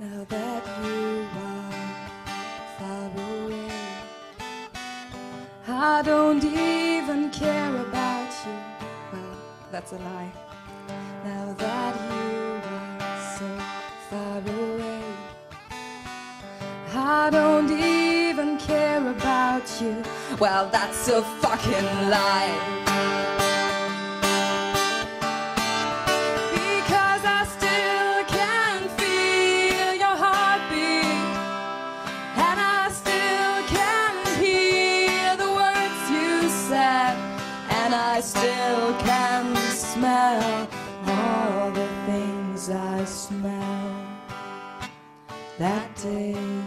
now that you are far away. I don't even care about you. Well, that's a lie. Now that you are so far away, I don't even care about you. Well, that's a fucking lie. Because I still can feel your heartbeat, and I still can hear the words you said, and I still can smell all the things I smelled that day.